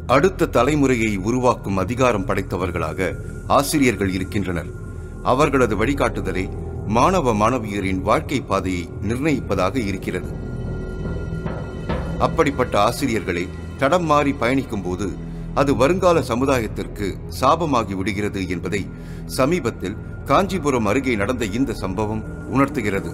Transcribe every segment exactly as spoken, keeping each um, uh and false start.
அடுத்த தலைமுறையை உருவாக்கும் அதிகாரம் படைத்தவர்களாக ஆசிரியர்கள் இருக்கின்றனர். அவர்களது வழிகாட்டுதலே மாணவ மாணவியரின் வாழ்க்கை பாதையை நிர்ணயிப்பதாக இருக்கிறது. அப்படிப்பட்ட ஆசிரியர்களே தடம் மாறி பயணிக்கும் போது அது வருங்கால சமுதாயத்திற்கு சாபமாகி விடுகிறது என்பதை சமீபத்தில் காஞ்சிபுரம் அருகே நடந்த இந்த சம்பவம் உணர்த்துகிறது.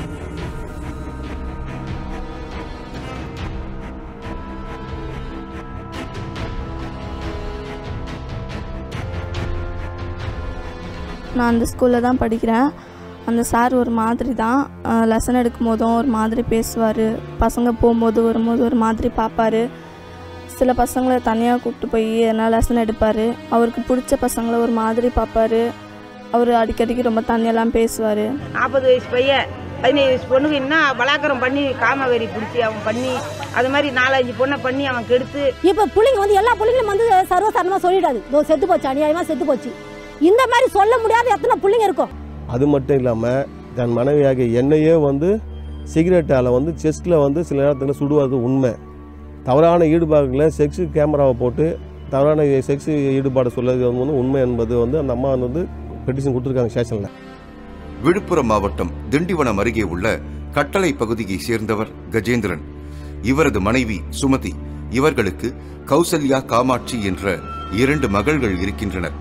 நான் அந்த ஸ்கூலில் தான் படிக்கிறேன். அந்த சார் ஒரு மாதிரி தான், லெசன் எடுக்கும் போதும் ஒரு மாதிரி பேசுவார், பசங்க போகும்போது வரும்போது ஒரு மாதிரி பார்ப்பார். சில பசங்களை தனியாக கூப்பிட்டு போய் எதனா லெசன் எடுப்பார். அவருக்கு பிடிச்ச பசங்களை ஒரு மாதிரி பார்ப்பார். அவர் அடிக்கடிக்கு ரொம்ப தனியெல்லாம் பேசுவார். நாற்பது வயசு பையன் பதினேழு வயசு பொண்ணுக்கு என்ன பலாக்கரம் பண்ணி காமவெறி பிடிச்சி அவன் பண்ணி அது மாதிரி நாலஞ்சு பொண்ணை பண்ணி அவன் கெடுத்து. இப்போ பிள்ளைங்க வந்து எல்லா பிள்ளைங்களும் வந்து சர்வசாதாரணமாக சொல்லிடாது, இதோ செத்து போச்சு, அநியாயமாக செத்து போச்சு. இந்த மாதிரி சொல்ல முடியாத எத்தனை பிள்ளைங்க இருக்கும். அது மட்டும் இல்லாமல் தன் மனைவியாகிய என்னையே வந்து சிகரெட்டால் வந்து செஸ்ட்டில் வந்து சில நேரத்தில் சுடுவது உண்மை. தவறான ஈடுபாடுகளை செக்ஸு கேமராவை போட்டு தவறான செக்ஸு ஈடுபாடு சொல்வது வந்து உண்மை என்பது வந்து அந்த அம்மா வந்து பெட்டிஷன் கொடுத்துருக்காங்க ஸ்டேஷனில். விழுப்புரம் மாவட்டம் திண்டிவனம் அருகே உள்ள கட்டளை பகுதியை சேர்ந்தவர் கஜேந்திரன். இவரது மனைவி சுமதி. இவர்களுக்கு கௌசல்யா, காமாட்சி என்ற இரண்டு மகள்கள் இருக்கின்றனர்.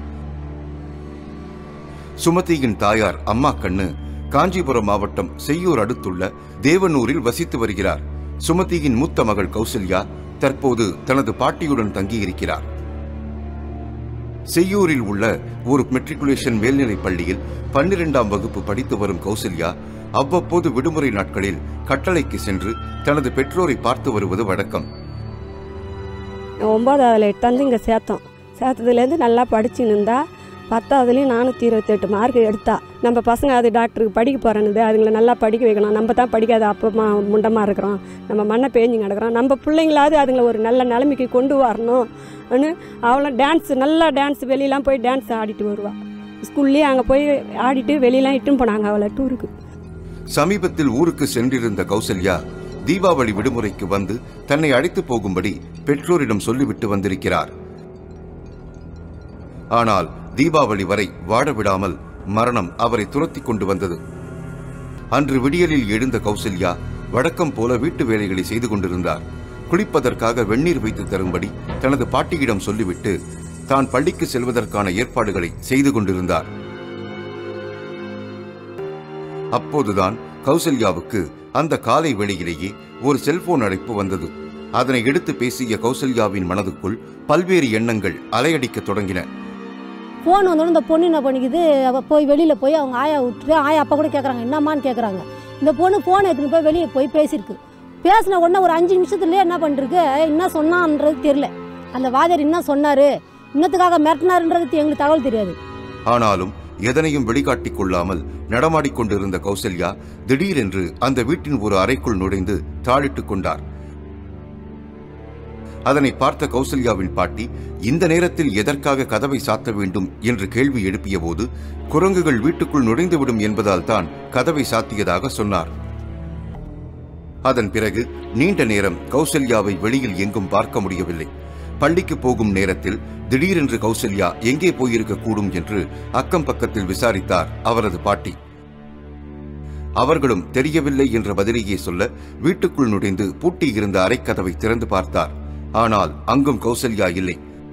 சுமதியின் தாயார் அம்மா கண்ணு காஞ்சிபுரம் மாவட்டம் செய்யூர் அடுத்துள்ள தேவனூரில் வசித்து வருகிறார். சுமதியின் மூத்த மகள் கௌசல்யா தற்போது தனது பாட்டியுடன் தங்கியிருக்கிறார். செய்யூரில் உள்ள ஒரு மெட்ரிகுலேஷன் மேல்நிலைப் பள்ளியில் பன்னிரெண்டாம் வகுப்பு படித்து வரும் கௌசல்யா அவ்வப்போது விடுமுறை நாட்களில் கட்டளைக்கு சென்று தனது பெற்றோரை பார்த்து வருவது வழக்கம். ஒன்பதாவதுல எட்டாந்து இங்கே சேர்த்தோம். சேர்த்ததுலேருந்து நல்லா படிச்சுன்னு இருந்தா. பத்தாவதுலேயும் நானூற்றி இருபத்தெட்டு மார்க் எடுத்தா. நம்ம பசங்க அது டாக்டருக்கு படிக்க போகிறேன்னு அதுங்களை நல்லா படிக்க வைக்கணும். நம்ம தான் படிக்காத அப்பமா முண்டமாக இருக்கிறோம், நம்ம மண்ணை பேஞ்சு கிடக்கிறோம், நம்ம பிள்ளைங்களாவது அதுங்களை ஒரு நல்ல நிலைமைக்கு கொண்டு வரணும். அவளை டான்ஸ் நல்லா டான்ஸ் வெளியெலாம் போய் டான்ஸ் ஆடிட்டு வருவாள். ஸ்கூல்லேயே அங்கே போய் ஆடிட்டு வெளியெலாம் இட்டுன்னு போனாங்க அவளை டூருக்கு. சமீபத்தில் ஊருக்கு சென்றிருந்த கௌசல்யா தீபாவளி விடுமுறைக்கு வந்து தன்னை அழைத்து போகும்படி பெற்றோரிடம் சொல்லிவிட்டு வந்திருக்கிறார். ஆனால் தீபாவளி வரை வாட விடாமல் மரணம் அவரை துரத்தி கொண்டு வந்தது. அன்று விடியலில் எழுந்த கௌசல்யா வழக்கம் போல வீட்டு வேலைகளை செய்து கொண்டிருந்தார். குளிப்பதற்காக வெந்நீர் வைத்து தரும்படி தனது பாட்டியிடம் சொல்லிவிட்டு தான் பள்ளிக்கு செல்வதற்கான ஏற்பாடுகளை செய்து கொண்டிருந்தார். அப்போதுதான் கௌசல்யாவுக்கு அந்த காலை வேளையிலேயே ஒரு செல்போன் அழைப்பு வந்தது. அதனை எடுத்து பேசிய கௌசல்யாவின் மனதுக்குள் பல்வேறு எண்ணங்கள் அலையடிக்க தொடங்கின. ஃபோன் வந்தோடனே இந்த பொண்ணு என்ன பண்ணிக்குது, அவள் போய் வெளியில் போய் அவங்க ஆயா விட்டுட்டு ஆயா அப்பா கூட கேட்குறாங்க என்னம்மான்னு கேட்குறாங்க. இந்த பொண்ணு ஃபோன் எடுத்துன்னு போய் வெளியே போய் பேசியிருக்கு. பேசின உடனே ஒரு அஞ்சு நிமிஷத்துலேயே என்ன பண்ணிருக்கு, என்ன சொன்னான்றது தெரியல. அந்த வாதியார் என்ன சொன்னார், இன்னத்துக்காக மிரட்டினாருன்றது எங்களுக்கு தகவல் தெரியாது. ஆனாலும் எதனையும் வெளிக்காட்டிக் கொள்ளாமல் நடமாடிக்கொண்டிருந்த கௌசல்யா திடீரென்று அந்த வீட்டின் ஒரு அறைக்குள் நுழைந்து தாழிட்டுக் கொண்டார். அதனை பார்த்த கௌசல்யாவின் பாட்டி இந்த நேரத்தில் எதற்காக கதவை சாத்த வேண்டும் என்று கேள்வி எழுப்பிய போது குரங்குகள் வீட்டுக்குள் நுழைந்துவிடும் என்பதால் தான் கதவை சாத்தியதாக சொன்னார். அதன் பிறகு நீண்ட நேரம் கௌசல்யாவை வெளியில் எங்கும் பார்க்க முடியவில்லை. பள்ளிக்கு போகும் நேரத்தில் திடீரென்று கௌசல்யா எங்கே போயிருக்க கூடும் என்று அக்கம் பக்கத்தில் விசாரித்தார் அவரது பாட்டி. அவர்களும் தெரியவில்லை என்ற பதிலையே சொல்ல வீட்டுக்குள் நுழைந்து பூட்டி இருந்த அறைக்கதவை திறந்து பார்த்தார். ஆனால் அங்கும் கௌசல்யா இல்லை.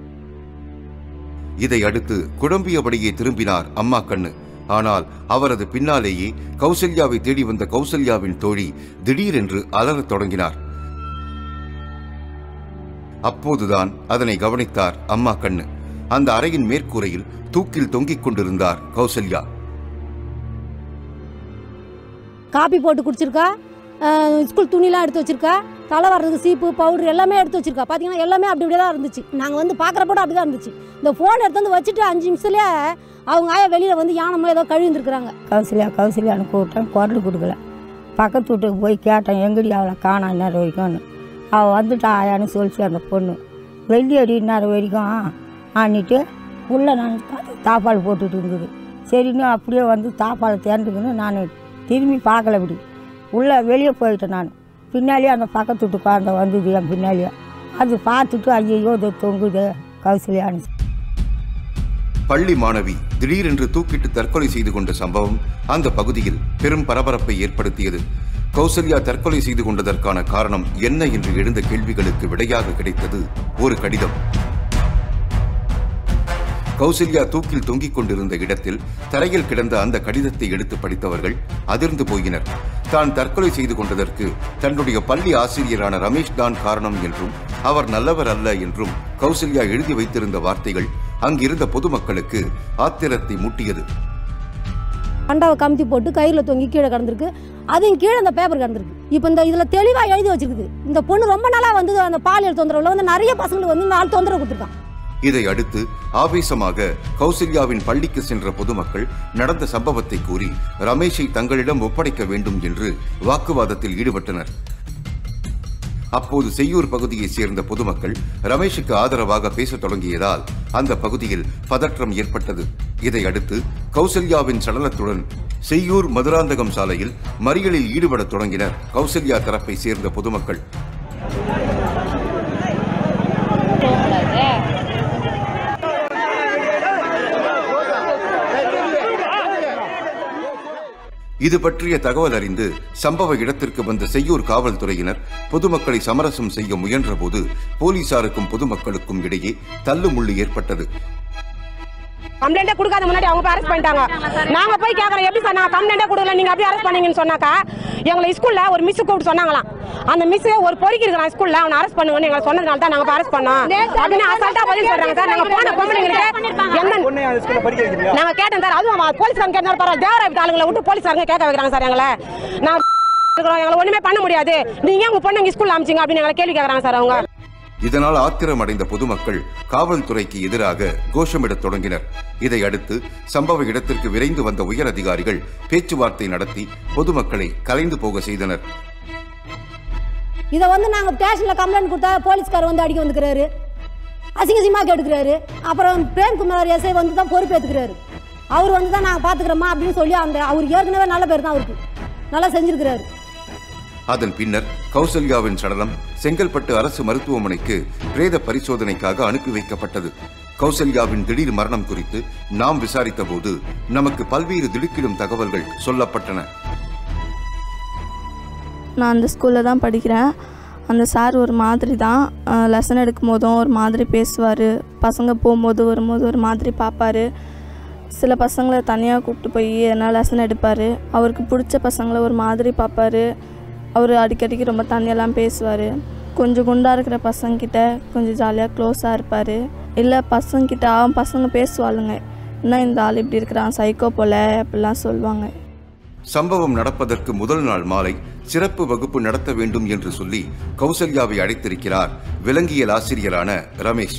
இதை அடுத்து குழம்பியபடியே திரும்பினார் அம்மா கண்ணு. ஆனால் அவரது பின்னாலேயே கௌசல்யாவை தேடி வந்த கௌசல்யாவின் தோழி திடீரென்று அலறத் தொடங்கினார். அப்போதுதான் அதனை கவனித்தார் அம்மா கண்ணு. அந்த அறையின் மேற்கூரையில் தூக்கில் தொங்கிக் கொண்டிருந்தார் கௌசல்யா. காப்பி போட்டு குடிச்சிருக்கா, ஸ்கூல் துணிலாம் எடுத்து வச்சிருக்கா, தலை வர்றதுக்கு சீப்பு பவுடர் எல்லாமே எடுத்து வச்சிருக்கா. பார்த்தீங்கன்னா எல்லாமே அப்படி இப்படியே தான் இருந்துச்சு. நாங்கள் வந்து பார்க்குறப்போ அப்படி தான் இருந்துச்சு. இந்த ஃபோன் எடுத்து வந்து வச்சுட்டு அஞ்சு நிமிஷத்துலேயே அவங்க ஆயா வெளியில் வந்து யானமோ ஏதோ கழுவிந்துருக்குறாங்க. கௌசல்யா கௌசல்யான்னு கூப்பிட்டேன், குரல் கொடுக்கல. பக்கத்து வீட்டுக்கு போய் கேட்டேன் எங்கடி அவளை காணா இந்நேரம் வரைக்கும்னு. அவள் வந்துட்டா ஆயான்னு சொல்லிச்சு அந்த பொண்ணு. வெள்ளியடி இந்நேரம் வரைக்கும் ஆனிட்டு உள்ளே நான் தாப்பால் போட்டுட்டு இருந்தது. சரின்னு அப்படியே வந்து தாப்பாலை தேர்ந்துக்குன்னு நான் திரும்பி பார்க்கல. இப்படி உள்ளே வெளியே போயிட்டேன். நான் பின்னாலேயே அந்த பக்கத்து வீட்டு குழந்தை வந்தது என் பின்னாலேயே. அது பார்த்துட்டு ஐயோ இது தொங்குது கௌசல்யான்னு. பள்ளி மாணவி திடீரென்று தூக்கிட்டு தற்கொலை செய்து கொண்ட சம்பவம் அந்த பகுதியில் பெரும் பரபரப்பை ஏற்படுத்தியது. கௌசல்யா தற்கொலை செய்து கொண்டதற்கான காரணம் என்ன என்று எழுந்த கேள்விகளுக்கு விடையாக கிடைத்தது ஒரு கடிதம். கௌசல்யா தூக்கில் தொங்கிக் கொண்டிருந்த இடத்தில் தரையில் கிடந்த அந்த கடிதத்தை எடுத்து படித்தவர்கள் அதிர்ந்து போயினர். தான் தற்கொலை செய்து கொண்டதற்கு தன்னுடைய பள்ளி ஆசிரியரான ரமேஷ் தான் காரணம் என்றும் அவர் நல்லவர் அல்ல என்றும் கௌசல்யா எழுதி வைத்திருந்த வார்த்தைகள் அங்கிருந்த பொதுமக்களுக்கு ஆத்திரத்தை மூட்டியது. அண்டாவை கமுத்தி போட்டு கயிறில் தொங்கி கீழே கிடந்திருக்கு. அதையும் கீழே அந்த பேப்பர் கிடந்திருக்கு. இப்போ இந்த இதில் தெளிவாக எழுதி வச்சிருக்குது. இந்த பொண்ணு ரொம்ப நாளாக வந்து அந்த பாலியல் தொந்தரவுல வந்து நிறைய பசங்களுக்கு வந்து நாலு தொந்தரவு கொடுத்துருக்கான். இதை அடுத்து ஆவேசமாக கௌசல்யாவின் பள்ளிக்கு சென்ற பொதுமக்கள் நடந்த சம்பவத்தை கூறி ரமேஷை தங்களிடம் ஒப்படைக்க வேண்டும் என்று வாக்குவாதத்தில் ஈடுபட்டனர். அப்போது செய்யூர் பகுதியைச் சேர்ந்த பொதுமக்கள் ரமேஷுக்கு ஆதரவாக பேசத் தொடங்கியதால் அந்த பகுதியில் பதற்றம் ஏற்பட்டது. இதையடுத்து கௌசல்யாவின் சடலத்துடன் செய்யூர் மதுராந்தகம் சாலையில் மறியலில் ஈடுபடத் தொடங்கினர் கௌசல்யா தரப்பை சேர்ந்த பொதுமக்கள். இது பற்றிய தகவல் அறிந்து சம்பவ இடத்திற்கு வந்த செய்யூர் காவல்துறையினர் பொதுமக்களை சமரசம் செய்ய முயன்றபோது போலீசாருக்கும் பொதுமக்களுக்கும் இடையே தள்ளுமுள்ளு ஏற்பட்டது. கம்ப்ளைண்டே கொடுக்காத முன்னாடி அவங்க அரெஸ்ட் பண்ணிட்டாங்க. நாங்க போய் கேட்கறோம், எப்படி சார் நான் கம்ப்ளைண்டே கொடுக்கல, நீங்க அப்படியே அரெஸ்ட் பண்ணீங்கன்னு சொன்னாக்கா எங்களை ஸ்கூல்ல ஒரு மிஸ் கூப்பிட்டு சொன்னாங்களாம். அந்த மிஸ் ஒரு பொறுக்கி இருக்கிறான் ஸ்கூல்ல, அவனை அரெஸ்ட் பண்ணுங்கன்னு எங்களை சொன்னதுனால தான் நாங்க அரெஸ்ட் பண்ணோம் அப்படின்னு அசால்ட்டா பதில் சொல்றாங்க சார். நாங்க போன பொம்பளைங்களுக்கு நாங்க கேட்டோம் சார். அதுவும் போலீஸ்காரங்க கேட்டாலும் பரவாயில்ல, தேவராய் ஆளுங்களை விட்டு போலீஸ்காரங்க கேட்க வைக்கிறாங்க சார். எங்களை நான் எங்களை ஒண்ணுமே பண்ண முடியாது, நீங்க உங்க பொண்ணு ஸ்கூல்ல அமிச்சிங்க அப்படின்னு எங்களை கேள்வி கேட்கறாங்க சார் அவங்க. இதனால் ஆத்திரம் அடைந்த பொதுமக்கள் காவல்துறைக்கு எதிராக கோஷமிடத் தொடங்கினர். இதையடுத்து சம்பவ இடத்திற்கு விரைந்து வந்த உயர் அதிகாரிகள் பேச்சுவார்த்தை நடத்தி பொதுமக்களை கலைந்து போக செய்தனர். இதை வந்து நாங்கள் ஸ்டேஷனில் கம்ப்ளைண்ட் கொடுத்தா போலீஸ்கார் வந்து அடிக்க வந்துக்கிறாரு, அசிங்கசியமாக கெடுக்கிறாரு. அப்புறம் பிரேம்குமார் எஸ்ஐ வந்து தான் பொறுப்பேற்றுக்கிறாரு. அவர் வந்து தான் நாங்கள் பார்த்துக்கிறோமா அப்படின்னு சொல்லி அந்த அவர் ஏற்கனவே நல்ல பேர் தான் அவருக்கு நல்லா செஞ்சிருக்கிறாரு. அதன் பின்னர் கௌசல்யாவின் சடலம் செங்கல்பட்டு அரசு மருத்துவமனைக்கு பிரேத பரிசோதனைக்காக அனுப்பி வைக்கப்பட்டது. கௌசல்யாவின் திடீர் மரணம் குறித்து நாம் விசாரித்த போது நமக்கு பல்வேறு திடுக்கிடும் தகவல்கள் சொல்லப்பட்டன. நான் அந்த ஸ்கூலில் தான் படிக்கிறேன். அந்த சார் ஒரு மாதிரி தான், லெசன் எடுக்கும் போதும் ஒரு மாதிரி பேசுவார், பசங்க போகும்போது வரும்போது ஒரு மாதிரி பார்ப்பார். சில பசங்களை தனியாக கூப்பிட்டு போய் எதனா லெசன் எடுப்பார். அவருக்கு பிடிச்ச பசங்களை ஒரு மாதிரி பார்ப்பார். அவர் அடிக்கடிக்கு ரொம்ப தண்ணியெல்லாம் பேசுவார். கொஞ்சம் குண்டாக இருக்கிற பசங்கிட்ட கொஞ்சம் ஜாலியாக க்ளோஸாக இருப்பார். இல்லை பசங்கிட்ட அவன் பசங்க பேசுவாளுங்க, இன்னும் இந்த ஆள் இப்படி இருக்கிறான் சைக்கோ போல அப்படிலாம் சொல்லுவாங்க. சம்பவம் நடப்பதற்கு முதல் நாள் மாலை சிறப்பு வகுப்பு நடத்த வேண்டும் என்று சொல்லி கௌசல்யாவை அழைத்திருக்கிறார் விலங்கியல் ஆசிரியரான ரமேஷ்.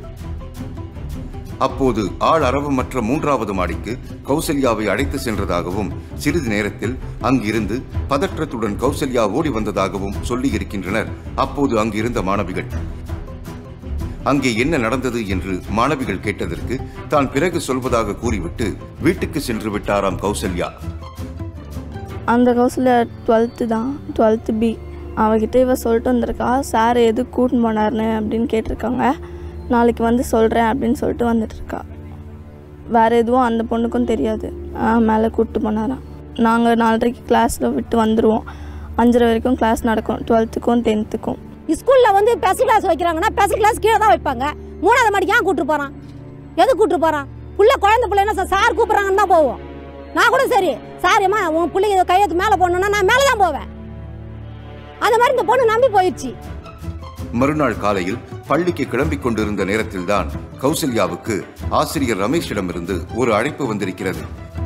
அப்போது ஆள் அரவமற்ற மூன்றாவது மாடிக்கு கௌசல்யாவை அழைத்து சென்றதாகவும் சிறிது நேரத்தில் அங்கிருந்து பதற்றத்துடன் கௌசல்யா ஓடி வந்ததாகவும் சொல்லியிருக்கின்றனர் அப்போது அங்கிருந்த மாணவிகள். அங்கே என்ன நடந்தது என்று மாணவிகள் கேட்டதற்கு தான் பிறகு சொல்வதாக கூறிவிட்டு வீட்டுக்கு சென்று விட்டாராம் கௌசல்யா. அந்த கௌசல்யா டுவெல்த்து தான், டுவெல்த்து பி. அவகிட்ட இவ சொல்லிட்டு வந்திருக்கா, சார் எது கூட்டின்னு போனார்னு அப்படின்னு கேட்டிருக்காங்க. நாளைக்கு வந்து சொல்கிறேன் அப்படின்னு சொல்லிட்டு வந்துட்டுருக்கா. வேறு எதுவும் அந்த பொண்ணுக்கும் தெரியாது. மேலே கூப்பிட்டு போனாராம். நாங்கள் நாலரைக்கு கிளாஸில் விட்டு வந்துடுவோம். அஞ்சரை வரைக்கும் கிளாஸ் நடக்கும், டுவெல்த்துக்கும் டென்த்துக்கும். ஸ்கூலில் வந்து ஸ்பெஷல் கிளாஸ் வைக்கிறாங்கன்னா ஸ்பெஷல் கிளாஸ் கீழே தான் வைப்பாங்க. மூணாவது மாடிக்கு ஏன் கூப்பிட்டு போகிறான், எது கூப்பிட்டு போகிறான்? பிள்ளை குழந்தை பிள்ளை என்ன சார் சார் கூப்பிட்றாங்கன்னு தான் போவோம். நான் கூட சரி சார் ஏமா உன் பிள்ளைங்க கையெழுத்து மேலே போடணுன்னா நான் மேலே தான் போவேன். அந்த மாதிரி இந்த பொண்ணு நம்பி போயிடுச்சு. மறுநாள் காலையில் பள்ளிக்கு கிளம்பிக் கொண்டிருந்த நேரத்தில்தான் கௌசல்யாவுக்கு ஆசிரியர் ரமேஷிடமிருந்து ஒரு அழைப்பு வந்திருக்கிறது.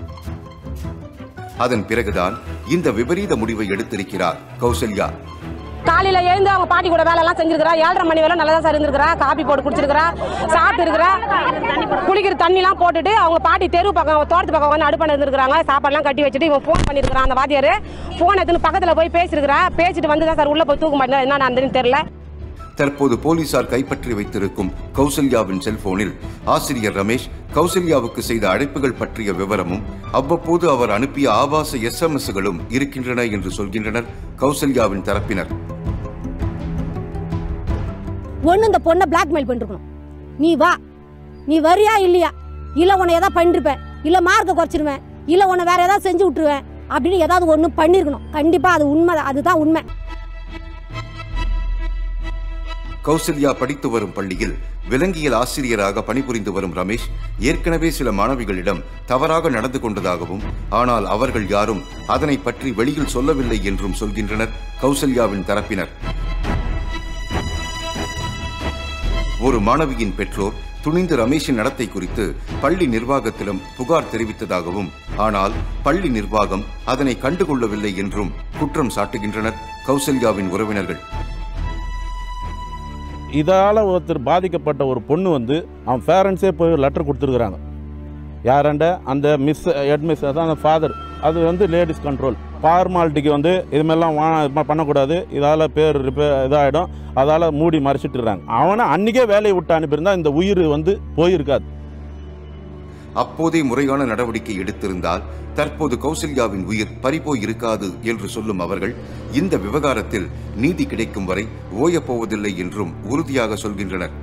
அதன் பிறகுதான் இந்த விபரீத முடிவை எடுத்திருக்கிறார் கௌசல்யா. காலையில எழுந்து அவங்க பாட்டி கூட வேலை எல்லாம் செஞ்சிருக்கிறா. ஏழரை மணி வேலை நல்லா சார் இருந்திருக்கிறா. காபி போட்டு குடிச்சிருக்கிறா, சாப்பிட்டு இருக்கிறா. குளிக்கிற தண்ணி எல்லாம் போட்டுட்டு அவங்க பாட்டி தெரு பக்கம் தோட்டத்து பக்கம் வந்து அடுப்பான இருந்திருக்காங்க. சாப்பாடுலாம் கட்டி வச்சுட்டு இவன் போன் பண்ணிருக்கிறான். அந்த வாத்தியார் போன் எடுத்துன்னு பக்கத்துல போய் பேசிருக்கிறா. பேசிட்டு வந்துதான் சார் உள்ள போய் தூக்க மாட்டேன் என்ன நடந்ததுன்னு தெரியல. தற்போது போலீசார் கைப்பற்றி வைத்திருக்கும் கௌசல்யாவின் செல்போனில் ஆசிரியர் ரமேஷ் கௌசல்யாவுக்கு செய்த அழைப்புகள் பற்றிய விவரமும் அவ்வப்போது அவர் அனுப்பிய ஆபாச எஸ் எம் எஸ்களும் இருக்கின்றன என்று சொல்கின்றனர் கௌசல்யாவின் தரப்பினர். ஒன்று இந்த பொண்ணை பிளாக்மெயில் பண்ணிருக்கணும். நீ வா, நீ வரியா இல்லையா, இல்லை உன்னை எதாவது பண்ணிருப்பேன், இல்லை மார்க்கை குறைச்சிருவேன், இல்லை உன்னை வேற ஏதாவது செஞ்சு விட்டுருவேன் அப்படின்னு ஏதாவது ஒன்று பண்ணியிருக்கணும். கண்டிப்பாக அது உண்மை, அதுதான் உண்மை. கௌசல்யா படித்து வரும் பள்ளியில் விலங்கியல் ஆசிரியராக பணிபுரிந்து வரும் ரமேஷ் ஏற்கனவே சில மாணவிகளிடம் தவறாக நடந்து கொண்டதாகவும், ஆனால் அவர்கள் யாரும் அதனை பற்றி வெளியில் சொல்லவில்லை என்றும் சொல்கின்றனர் கௌசல்யாவின் தரப்பினர். ஒரு மாணவியின் பெற்றோர் துணிந்து ரமேஷின் நடத்தை குறித்து பள்ளி நிர்வாகத்திடம் புகார் தெரிவித்ததாகவும், ஆனால் பள்ளி நிர்வாகம் அதனை கண்டுகொள்ளவில்லை என்றும் குற்றம் சாட்டுகின்றனர் கௌசல்யாவின் உறவினர்கள். இதால் ஒருத்தர் பாதிக்கப்பட்ட ஒரு பொண்ணு வந்து அவன் பேரண்ட்ஸே போய் லெட்டர் கொடுத்துருக்குறாங்க. யாராண்ட அந்த மிஸ் ஹெட்மிஸ் தான் அந்த ஃபாதர். அது வந்து லேடிஸ் கண்ட்ரோல் ஃபார்மாலிட்டிக்கு வந்து இதுமாதிரிலாம் வா பண்ணக்கூடாது, இதால் பேர் ரிப்பே இதாகிடும், அதால் மூடி மறைச்சிட்டுறாங்க. அவனை அன்றைக்கே வேலையை விட்டு அனுப்பியிருந்தால் இந்த உயிர் வந்து போயிருக்காது. அப்போதே முறையான நடவடிக்கை எடுத்திருந்தால் தற்போது கௌசல்யாவின் உயிர் பறிபோய் இருக்காது என்று சொல்லும் அவர்கள் இந்த விவகாரத்தில் நீதி கிடைக்கும் வரை ஓயப்போவதில்லை என்றும் உறுதியாக சொல்கின்றனர்.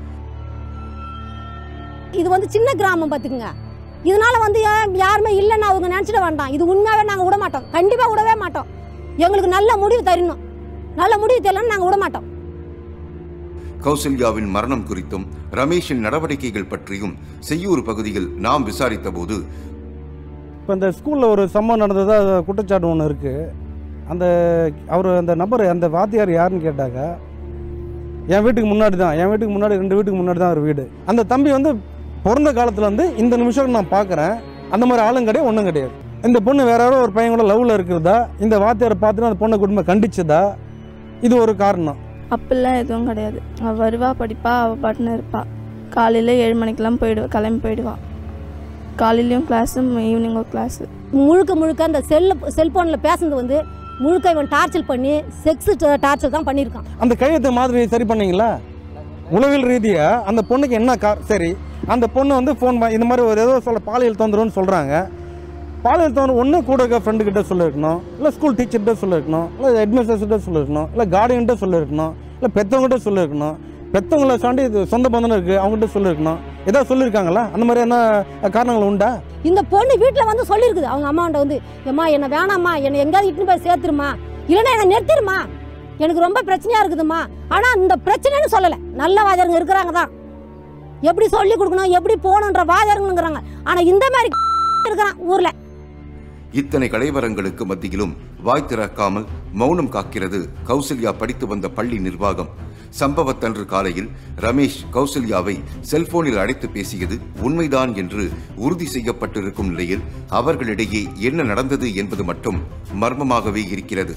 இது வந்து சின்ன கிராமம் பார்த்துக்குங்க. இதனால வந்து யாருமே இல்லைன்னு அவங்க நினைச்சிட வேண்டாம். இது உண்மையாவே நாங்கள் விட மாட்டோம், கண்டிப்பா விடவே மாட்டோம். எங்களுக்கு நல்ல முடிவு தரணும், நல்ல முடிவு தெரியலன்னு நாங்கள் விட மாட்டோம். கௌசல்யாவின் மரணம் குறித்தும் ரமேஷின் நடவடிக்கைகள் பற்றியும் செய்யூர் பகுதியில் நாம் விசாரித்த போது, இப்போ இந்த ஸ்கூலில் ஒரு சம்பவம் நடந்ததாக குற்றச்சாட்டு ஒன்று இருக்குது. அந்த அவர் அந்த நபர் அந்த வாத்தியார் யாருன்னு கேட்டாங்க. என் வீட்டுக்கு முன்னாடி தான், என் வீட்டுக்கு முன்னாடி ரெண்டு வீட்டுக்கு முன்னாடி தான் ஒரு வீடு. அந்த தம்பி வந்து பிறந்த காலத்தில் வந்து இந்த நிமிஷம் நான் பார்க்குறேன், அந்த மாதிரி ஆளும் கிடையாது, ஒன்றும் கிடையாது. இந்த பொண்ணு வேற யாரோ ஒரு பையன் கூட லவ்வில் இருக்கிறதா, இந்த வாத்தியாரை பார்த்துட்டு அந்த பொண்ணை குடும்பம் கண்டிச்சதா, இது ஒரு காரணம். அப்படிலாம் எதுவும் கிடையாது. அவள் வருவா, படிப்பா, அவள் பாட்டுன்னு இருப்பாள். காலையில் ஏழு மணிக்கெல்லாம் போயிடுவா, கிளம்பி போயிடுவாள். காலையிலையும் கிளாஸு, ஈவினிங்கும் கிளாஸு. முழுக்க முழுக்க அந்த செல்லு செல்ஃபோனில் பேசுனது வந்து முழுக்க இவன் டார்ச்சர் பண்ணி செக்ஸ் டார்ச்சர் தான் பண்ணியிருக்கான். அந்த கையெழுத்து மாதிரி சரி பண்ணீங்களா? உளவியல் ரீதியாக அந்த பொண்ணுக்கு என்ன கார் சரி, அந்த பொண்ணு வந்து ஃபோன் இந்த மாதிரி ஒரு ஏதோ சொல்ல பாலியல் தொந்தரவுன்னு சொல்கிறாங்க. பாலியல் தொந்தரவு ஒன்று கூட இருக்க ஃப்ரெண்டுக்கிட்ட சொல்லியிருக்கணும், இல்லை ஸ்கூல் டீச்சர்கிட்ட சொல்லியிருக்கணும், இல்லை ஹெட்மிஸ்டர்ஸ்கிட்ட சொல்லியிருக்கணும், இல்லை கார்டியன்கிட்ட சொல்லியிருக்கணும், இல்லை பெற்றவங்ககிட்ட சொல்லியிருக்கணும். பெற்றவங்களை சாண்டி இது சொந்த பந்தம் இருக்குது, அவங்ககிட்ட சொல்லியிருக்கணும். ஏதாவது சொல்லியிருக்காங்களா? அந்த மாதிரி என்ன காரணங்கள் உண்டா? இந்த பொண்ணு வீட்டில் வந்து சொல்லியிருக்குது அவங்க அம்மாண்ட வந்து, ஏம்மா என்னை வேணாம்மா, என்னை எங்கேயாவது இட்டுன்னு போய் சேர்த்துருமா, இல்லைன்னா என்னை நிறுத்திடுமா, எனக்கு ரொம்ப பிரச்சனையாக இருக்குதுமா. ஆனால் இந்த பிரச்சனைன்னு சொல்லலை, நல்ல வாதியாருங்க இருக்கிறாங்க தான், எப்படி சொல்லி கொடுக்கணும், எப்படி போகணுன்ற வாதியாருங்கிறாங்க. ஆனால் இந்த மாதிரி இருக்கிறான் ஊரில். இத்தனை கலைவரங்களுக்கு மத்தியிலும் வாய் திறக்காமல் மௌனம் காக்கிறது கௌசல்யா படித்து வந்த பள்ளி நிர்வாகம். சம்பவத்தன்று காலையில் ரமேஷ் கௌசல்யாவை செல்போனில் அழைத்து பேசியது உண்மைதான் என்று உறுதி செய்யப்பட்டிருக்கும் நிலையில் அவர்களிடையே என்ன நடந்தது என்பது மட்டும் மர்மமாகவே இருக்கிறது.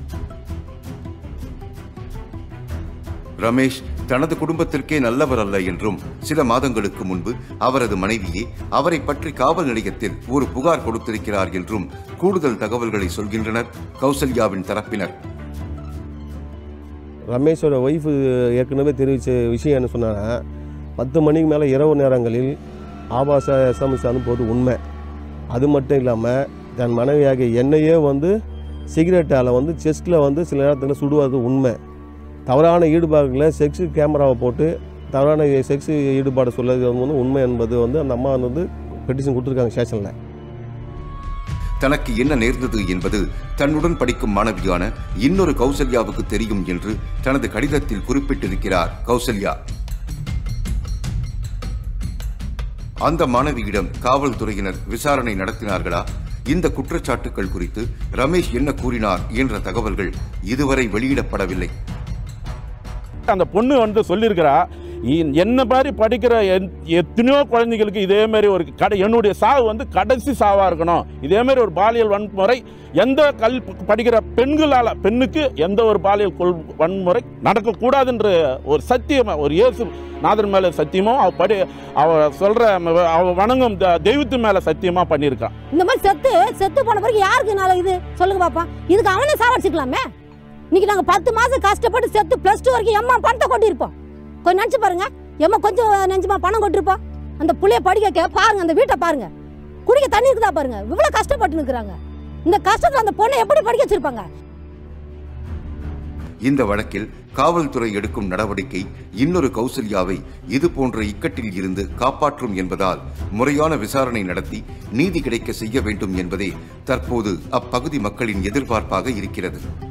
ரமேஷ் தனது குடும்பத்திற்கே நல்லவர் அல்ல என்றும், சில மாதங்களுக்கு முன்பு அவரது மனைவியே அவரை பற்றி காவல் நிலையத்தில் ஒரு புகார் கொடுத்திருக்கிறார் என்றும் கூடுதல் தகவல்களை சொல்கின்றனர் கௌசல்யாவின் தரப்பினர். ரமேஷோட ஒய்ஃபு ஏற்கனவே தெரிவித்த விஷயம் என்ன சொன்னான்னா, பத்து மணிக்கு மேலே இரவு நேரங்களில் ஆபாச எஸ்எம்எஸ் அனுப்புவது உண்மை. அது மட்டும் இல்லாமல் தன் மனைவியாகிய என்னையே வந்து சிகரெட்டால் வந்து செஸ்ட்டில் வந்து சில நேரத்தில் சுடுவது உண்மை. தவறான ஈடுபாடுகளை செக்ஸு கேமராவை போட்டு தவறான செக்ஸு ஈடுபாடு சொல்வது வந்து உண்மை என்பது வந்து அந்த அம்மா வந்து பெட்டிஷன் கொடுத்துருக்காங்க ஸ்டேஷனில். தனக்கு என்ன நேர்ந்தது என்பது தன்னுடன் படிக்கும் மாணவியான இன்னொரு கௌசல்யாவுக்கு தெரியும் என்று தனது கடிதத்தில் குறிப்பிட்டிருக்கிறார் கௌசல்யா. அந்த மாணவியிடம் காவல்துறையினர் விசாரணை நடத்தினார்களா? இந்த குற்றச்சாட்டுகள் குறித்து ரமேஷ் என்ன கூறினார் என்ற தகவல்கள் இதுவரை வெளியிடப்படவில்லை. அந்த பொண்ணு வந்து சொல்லியிருக்கிறா, என்ன மாதிரி படிக்கிற எத்தனையோ குழந்தைகளுக்கு இதே மாதிரி ஒரு கடை என்னுடைய சாவு வந்து கடைசி சாவாக இருக்கணும், இதே மாதிரி ஒரு பாலியல் வன்முறை எந்த கல் படிக்கிற பெண்களால் பெண்ணுக்கு எந்த ஒரு பாலியல் கொள் வன்முறை நடக்கக்கூடாதுன்ற ஒரு சத்தியமா, ஒரு இயேசு நாதன் மேலே சத்தியமும் அவ படி அவ சொல்ற அவ வணங்கும் தெய்வத்து மேலே சத்தியமா பண்ணியிருக்கான். இந்த மாதிரி செத்து செத்து போன பிறகு யாருக்கு நல்ல இது சொல்லுங்க பாப்பா? இதுக்கு அவனே சாவடிச்சுக்கலாமே. இன்னைக்கு நாங்கள் பத்து மாதம் கஷ்டப்பட்டு செத்து ப்ளஸ் டூ வரைக்கும் எம்மா பணத்தை கொட்டியிருப்போம். கொஞ்சம் நினச்சி பாருங்க, எம்மா கொஞ்சம் நெஞ்சுமா பணம் கொட்டிருப்போம். அந்த புள்ளைய படிக்க பாருங்க, அந்த வீட்டை பாருங்க, குடிக்க தண்ணி இருக்குதா பாருங்க, இவ்வளோ கஷ்டப்பட்டு நிற்கிறாங்க. இந்த கஷ்டத்தில் அந்த பொண்ணை எப்படி படிக்க வச்சிருப்பாங்க? இந்த வழக்கில் காவல்துறை எடுக்கும் நடவடிக்கை இன்னொரு கௌசல்யாவை இது போன்ற இக்கட்டில் இருந்து காப்பாற்றும் என்பதால் முறையான விசாரணை நடத்தி நீதி கிடைக்க செய்ய வேண்டும் என்பதே தற்போது அப்பகுதி மக்களின் எதிர்பார்ப்பாக இருக்கிறது.